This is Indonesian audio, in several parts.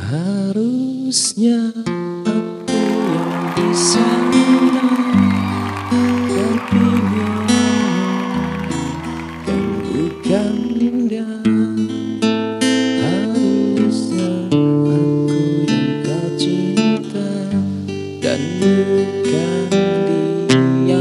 Harusnya aku yang di sana, tapi kan bukan dia. Harusnya aku yang kau cinta dan bukan dia.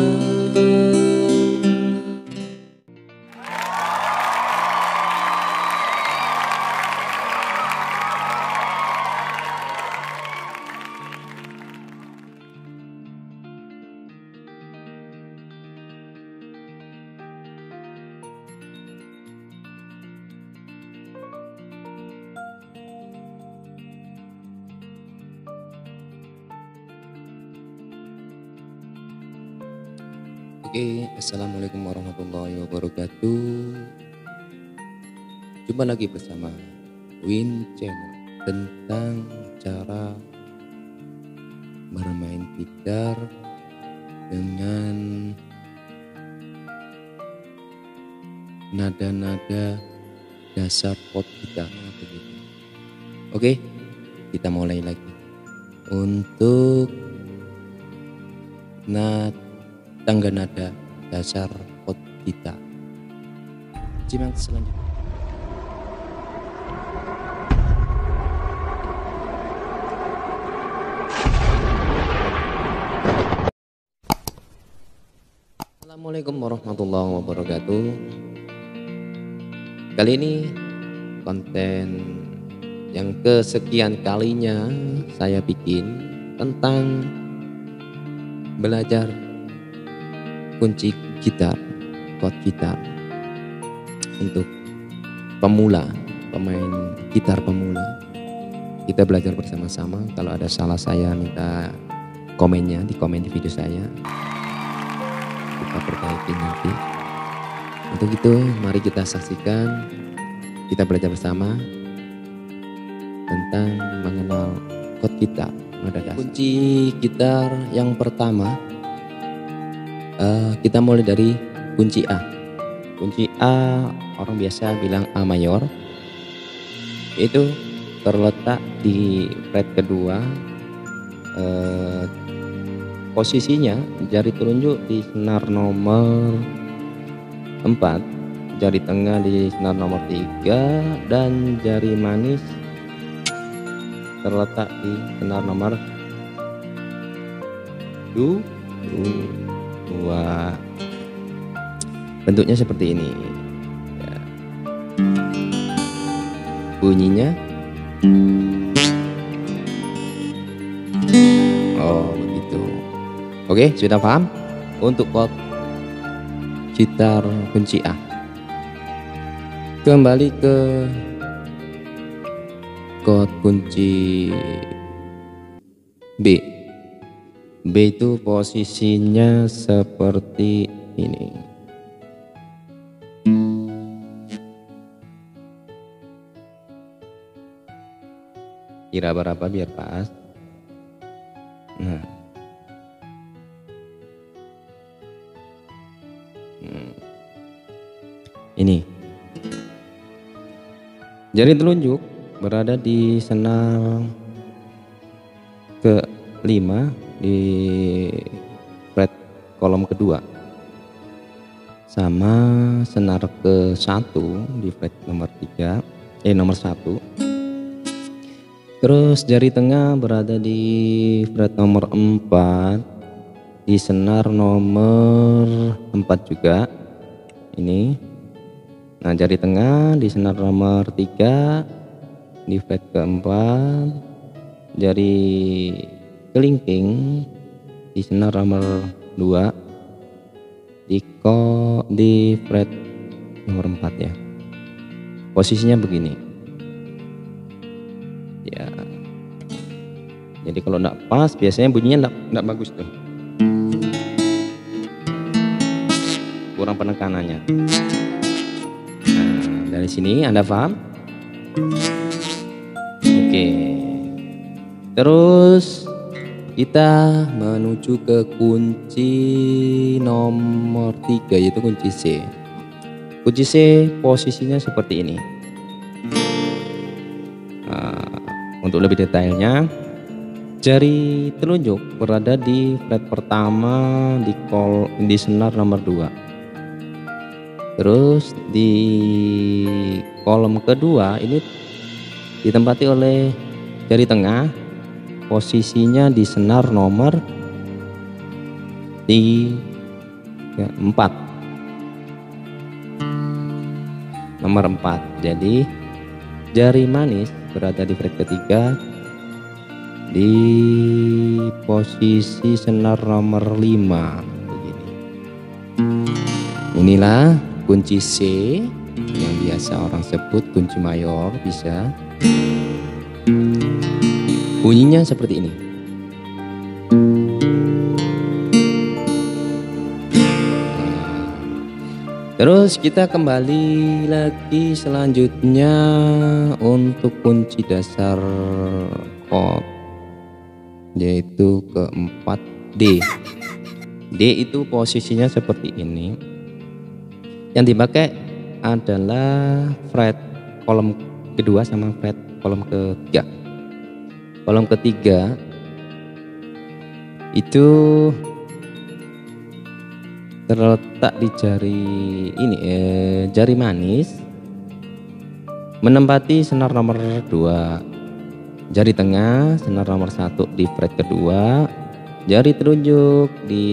Oke, assalamualaikum warahmatullahi wabarakatuh. Jumpa lagi bersama Win Channel tentang cara bermain gitar dengan nada-nada dasar pot gitar begitu. Oke, kita mulai lagi. Untuk tangga nada dasar pot gitar. Simak selanjutnya. Assalamualaikum warahmatullahi wabarakatuh. Kali ini konten yang kesekian kalinya saya bikin tentang belajar kunci gitar, chord gitar untuk pemula, pemain gitar pemula. Kita belajar bersama-sama. Kalau ada salah saya minta komennya di komen di video saya, kita perbaiki nanti. Untuk itu mari kita saksikan, kita belajar bersama tentang mengenal chord gitar, nada dasar. Kunci gitar yang pertama, kita mulai dari kunci A. Kunci A orang biasa bilang A mayor. Itu terletak di fret kedua. Posisinya jari telunjuk di senar nomor 4, jari tengah di senar nomor 3, dan jari manis terletak di senar nomor 2. Bentuknya seperti ini ya. Bunyinya begitu. Oke, sudah paham untuk chord gitar kunci A. Kembali ke chord kunci B. B itu posisinya seperti ini. Kira berapa biar pas? Nah, ini jari telunjuk berada di senar ke-5 di fret kolom kedua, sama senar ke-1 di fret nomor 3, nomor 1. Terus jari tengah berada di fret nomor 4 di senar nomor 4 juga ini. Nah, jari tengah di senar nomor 3 di fret keempat, jari kelingking di senar nomor 2 di fret nomor 4 ya. Posisinya begini ya. Jadi kalau enggak pas biasanya bunyinya enggak bagus tuh, kurang penekanannya. Nah, dari sini Anda paham? Oke, terus kita menuju ke kunci nomor 3, yaitu kunci C. Kunci C posisinya seperti ini. Untuk lebih detailnya, jari telunjuk berada di fret pertama di senar nomor 2. Terus di kolom kedua ini ditempati oleh jari tengah, posisinya di senar nomor 4. Nomor 4. Jadi jari manis berada di fret ketiga di posisi senar nomor 5 begini. Inilah kunci C yang biasa orang sebut kunci mayor, bisa bunyinya seperti ini. Terus kita kembali lagi selanjutnya untuk kunci dasar chord, yaitu keempat D. D itu posisinya seperti ini. Yang dipakai adalah fret kolom kedua sama fret kolom ketiga. Kolom ketiga itu terletak di jari ini, jari manis menempati senar nomor 2, jari tengah senar nomor 1 di fret kedua, jari telunjuk di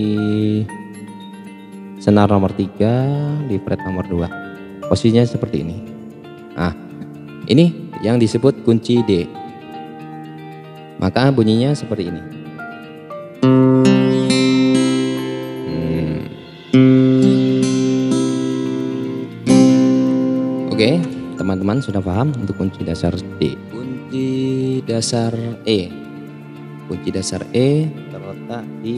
senar nomor 3 di fret nomor 2. Posisinya seperti ini. Nah, ini yang disebut kunci D. Maka bunyinya seperti ini. Oke, teman-teman sudah paham untuk kunci dasar D. Kunci dasar E. Kunci dasar E terletak di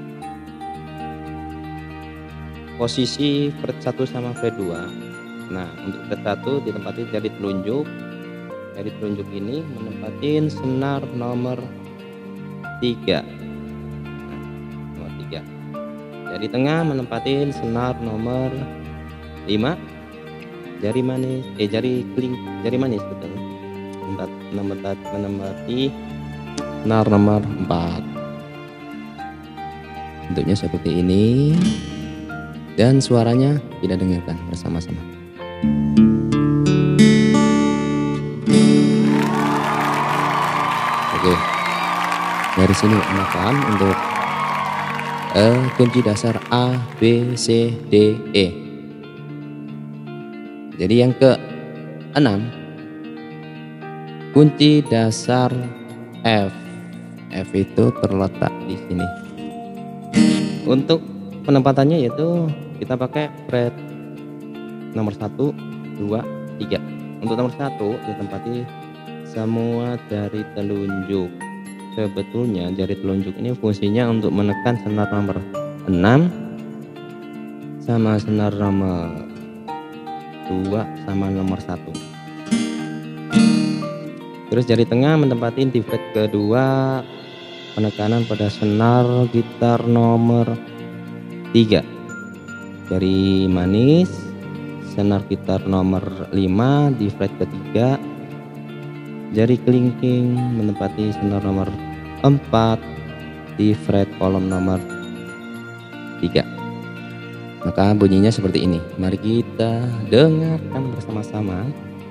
posisi fret 1 sama fret 2. Nah, untuk fret 1 ditempati jari telunjuk. Jari telunjuk ini menempatin senar nomor 3. Nah, nomor 3. Jari tengah menempatin senar nomor 5. Jari manis, jari manis betul. Menempati senar nomor 4. Bentuknya seperti ini. Dan suaranya kita dengarkan bersama-sama. Oke, dari sini paham untuk kunci dasar A, B, C, D, E. Jadi yang ke-6, kunci dasar F. F itu terletak di sini. Untuk penempatannya yaitu kita pakai fret nomor 1, 2, 3. Untuk nomor 1 ditempati semua jari telunjuk. Sebetulnya jari telunjuk ini fungsinya untuk menekan senar nomor 6 sama senar nomor 2 sama nomor 1. Terus jari tengah menempati di fret kedua, penekanan pada senar gitar nomor 3. Jari manis senar gitar nomor 5 di fret ketiga. Jari kelingking menempati senar nomor 4 di fret kolom nomor 3. Maka bunyinya seperti ini. Mari kita dengarkan bersama-sama.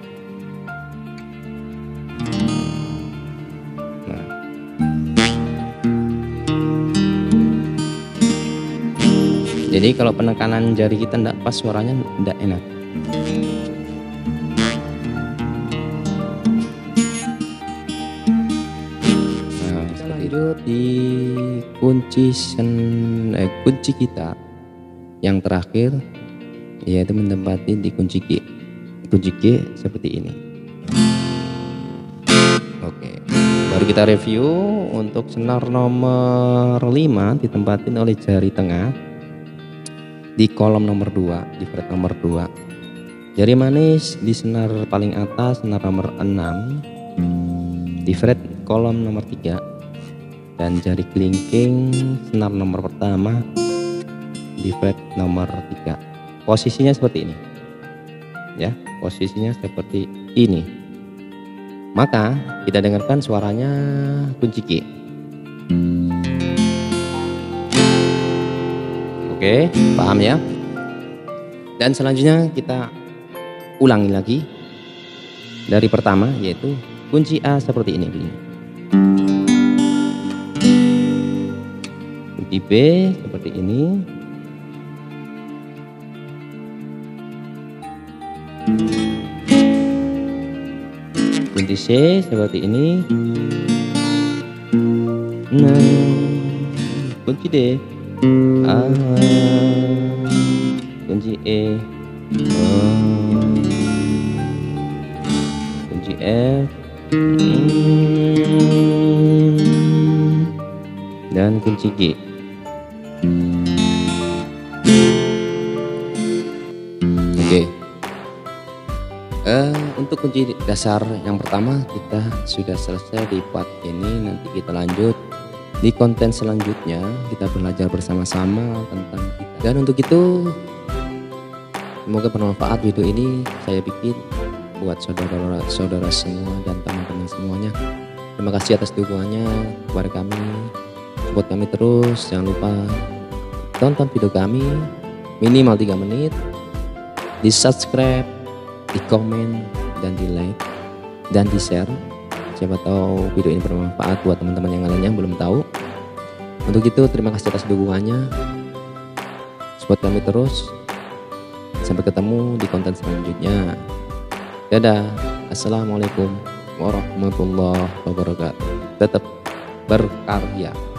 Nah. Jadi kalau penekanan jari kita tidak pas, suaranya tidak enak. Nah, lanjut di kunci gitar yang terakhir, yaitu menempati di kunci G. Kunci G seperti ini. Oke, baru kita review. Untuk senar nomor 5 ditempatin oleh jari tengah di kolom nomor 2, di fret nomor 2. Jari manis di senar paling atas, senar nomor 6 di fret kolom nomor 3. Dan jari kelingking senar nomor pertama di fret nomor 3. Posisinya seperti ini. Ya, posisinya seperti ini. Maka kita dengarkan suaranya kunci G. Oke, paham ya? Dan selanjutnya kita ulangi lagi dari pertama, yaitu kunci A seperti ini bunyinya. Kunci B seperti ini. Kunci C seperti ini. Nah, kunci D, A, kunci E, kunci F, dan kunci G. Oke. Untuk kunci dasar yang pertama kita sudah selesai di part ini. Nanti kita lanjut di konten selanjutnya, kita belajar bersama-sama tentang kita. Dan untuk itu semoga bermanfaat video ini saya bikin buat saudara-saudara semua dan teman-teman semuanya. Terima kasih atas dukungannya kepada kami. Support kami terus, jangan lupa tonton video kami minimal 3 menit, di subscribe, di komen, dan di like, dan di share. Siapa tahu video ini bermanfaat buat teman-teman yang lainnya yang belum tahu. Untuk itu terima kasih atas dukungannya. Support kami terus. Sampai ketemu di konten selanjutnya. Dadah. Assalamualaikum warahmatullahi wabarakatuh. Tetap berkarya.